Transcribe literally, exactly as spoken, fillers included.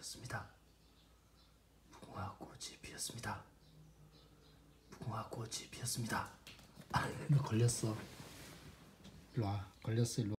피었습니다. 무궁화 꽃이 피었습니다. 무궁화 꽃이 피었습니다. 아, 너 걸렸어. 일로 와. 걸렸어. 일로 와.